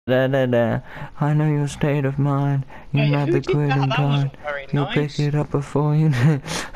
Da da da. I know your state of mind. You're Hey, not who the did that? quitting That kind. wasn't very You'll pick nice. it up before you.